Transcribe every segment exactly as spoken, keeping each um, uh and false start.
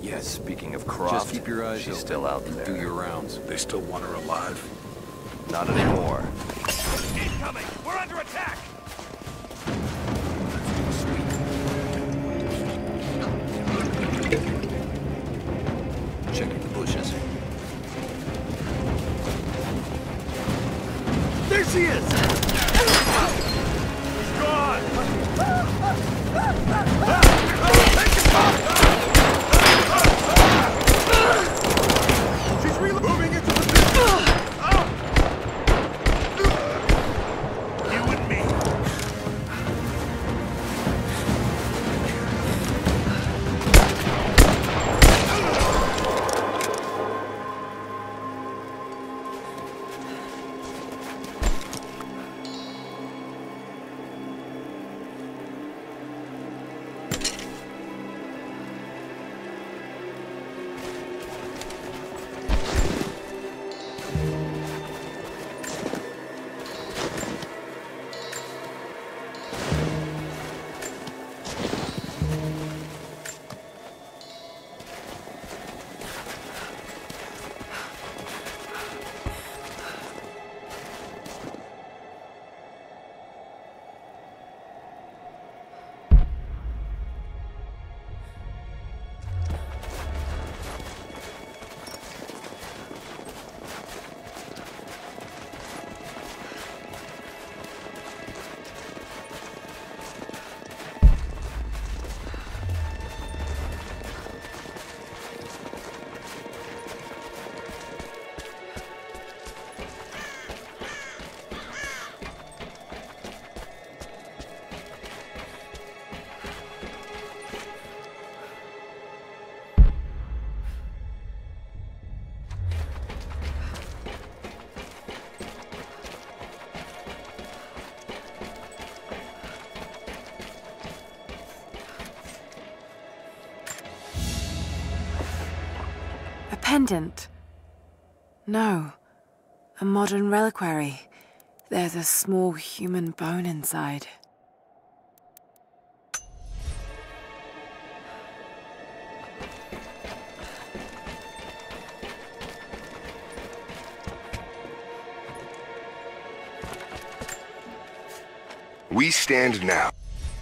yet. Speaking of Croft, Just keep your eyes she's open still out and there. do your rounds. They still want her alive? Not anymore. Incoming! We're under attack! Checking the bushes. There she is! He's gone! She's really moving into the business! You and me. Pendant? No. A modern reliquary. There's a small human bone inside. We stand now.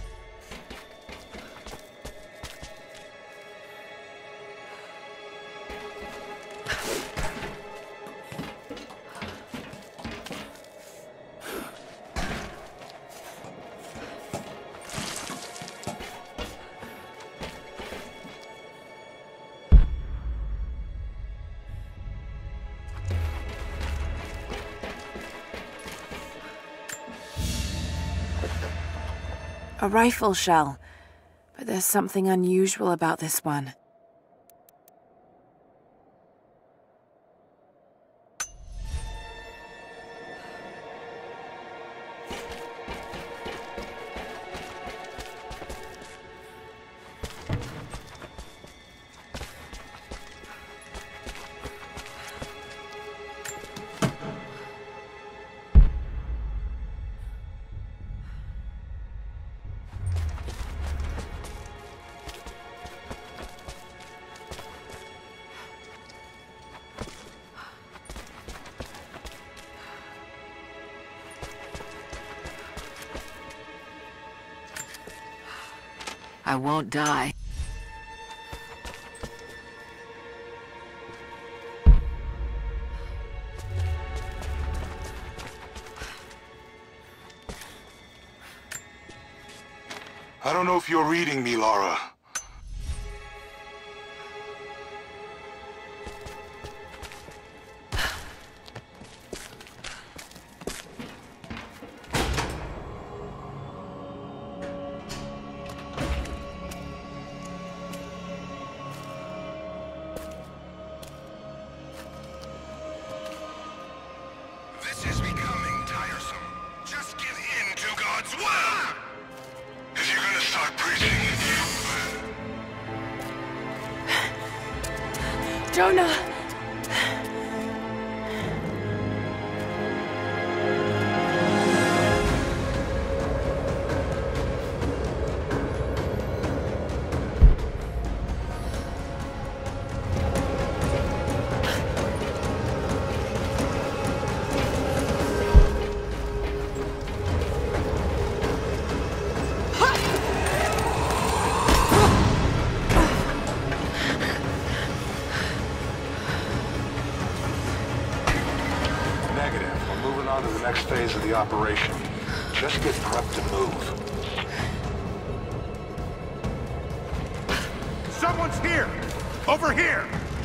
A rifle shell, but there's something unusual about this one. I won't die. I don't know if you're reading me, Lara. This is becoming tiresome. Just give in to God's will! If you're gonna start preaching, Jonah! on to the next phase of the operation. Just get prepped to move. Someone's here! Over here!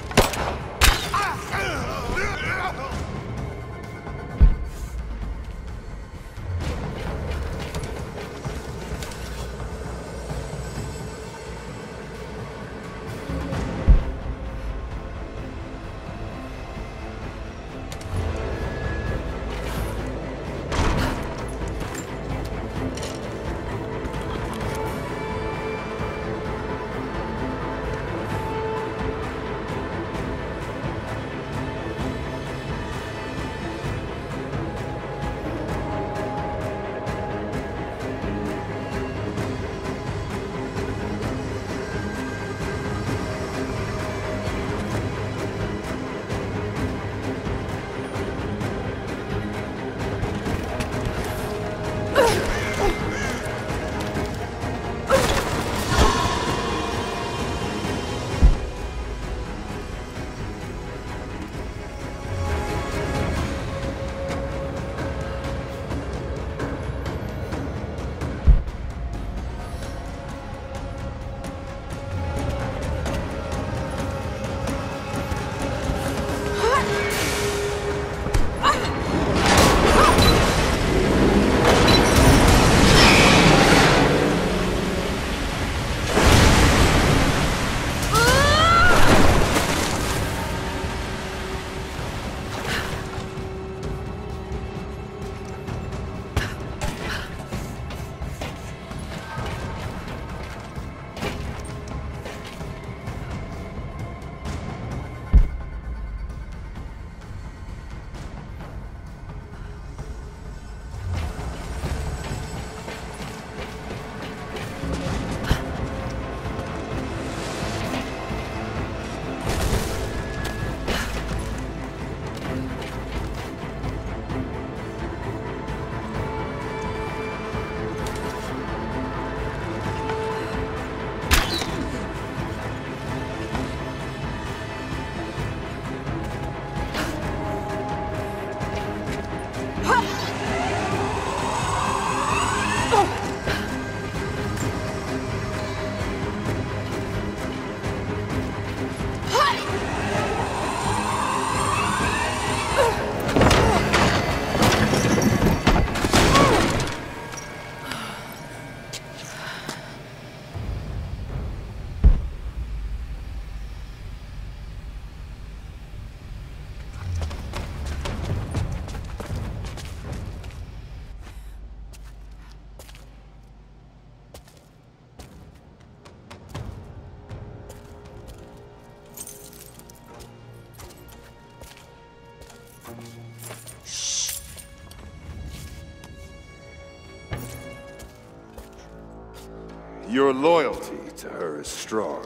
Your loyalty to her is strong.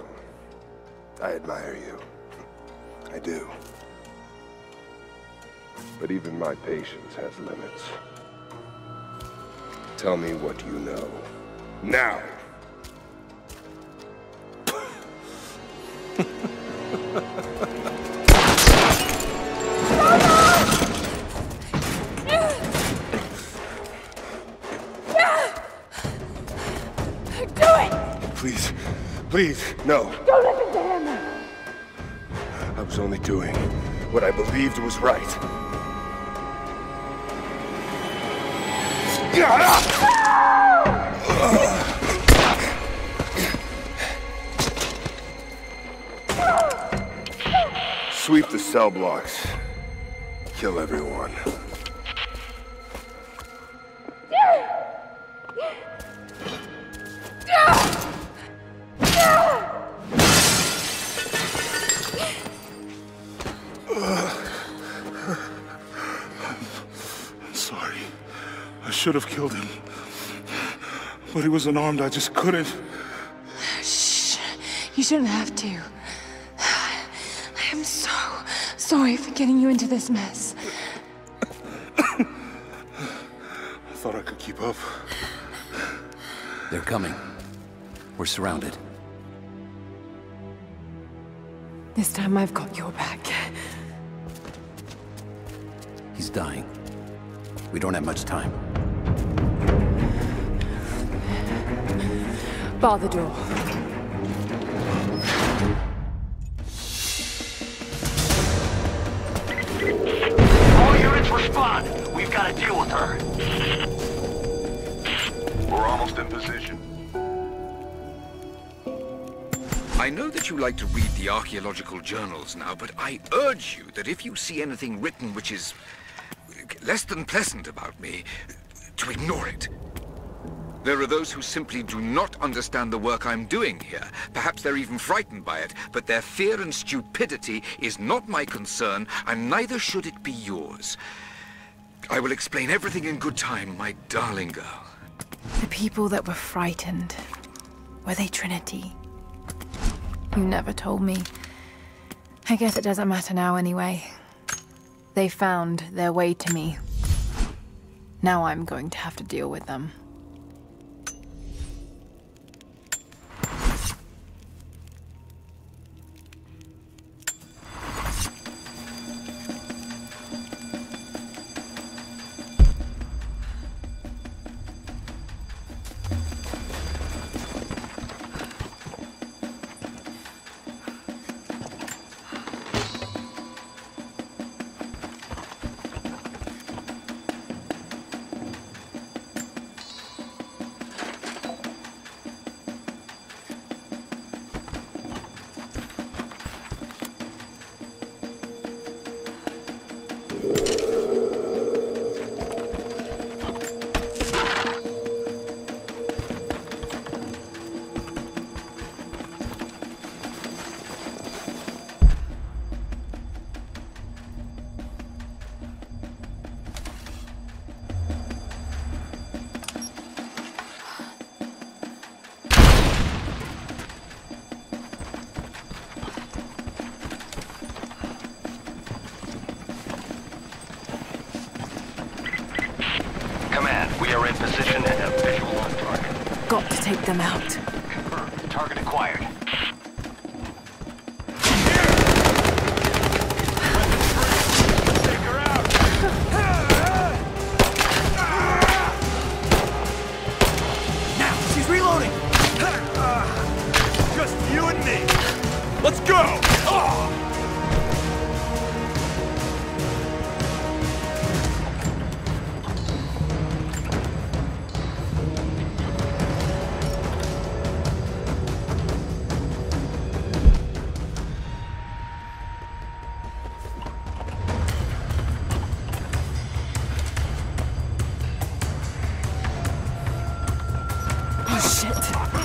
I admire you. I do. But even my patience has limits. Tell me what you know. Now! Please, please, no. Don't listen to him! I was only doing what I believed was right. Sweep the cell blocks. Kill everyone. I should have killed him. But he was unarmed, I just couldn't. Shh. You shouldn't have to. I am so sorry for getting you into this mess. I thought I could keep up. They're coming. We're surrounded. This time I've got your back. He's dying. We don't have much time. Bar the door. All units respond. We've got to deal with her. We're almost in position. I know that you like to read the archaeological journals now, but I urge you that if you see anything written which is less than pleasant about me, to ignore it. There are those who simply do not understand the work I'm doing here. Perhaps they're even frightened by it, but their fear and stupidity is not my concern, and neither should it be yours. I will explain everything in good time, my darling girl. The people that were frightened, were they Trinity? You never told me. I guess it doesn't matter now anyway. They found their way to me. Now I'm going to have to deal with them. Command, we are in position and have visual on target. Got to take them out. Confirmed. Target acquired. Now, she's reloading! Just you and me. Let's go! Oh! Oh, shit.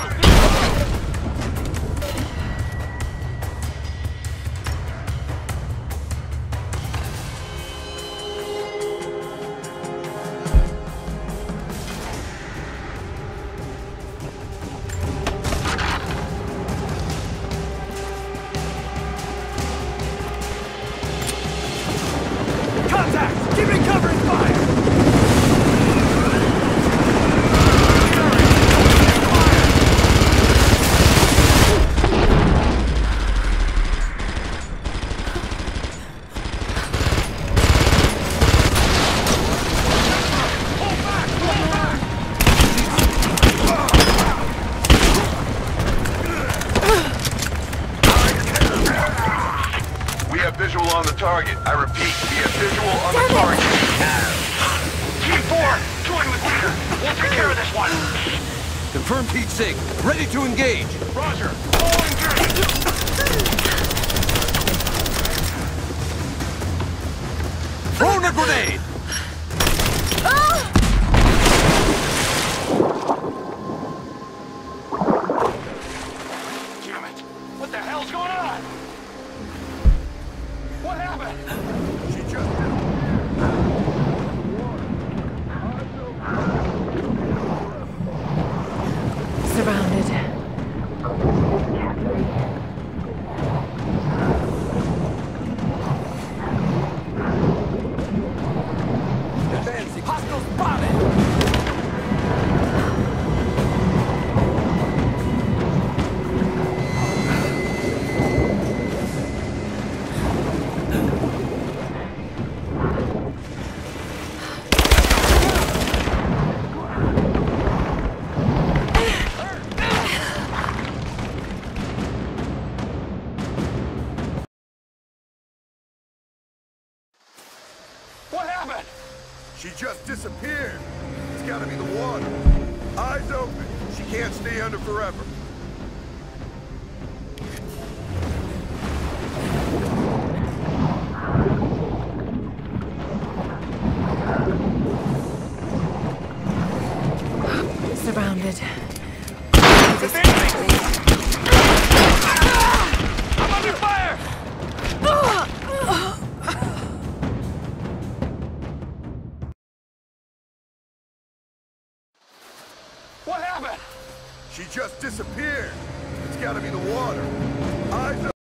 Contact! Keep it covering fire! We have visual on the target. I repeat, we have visual on the target. Team four, join with leader. We'll take care of this one. Confirm Pete Sig. Ready to engage. Roger. All engaged. Throwing a grenade! Damn it. What the hell's going on? What happened? She just Surrounded. Advancing. Hostile spotted! She just disappeared. It's gotta be the water. Eyes open. She can't stay under forever. Surrounded. I'm under fire! What happened? She just disappeared. It's gotta be the water. Eyes open.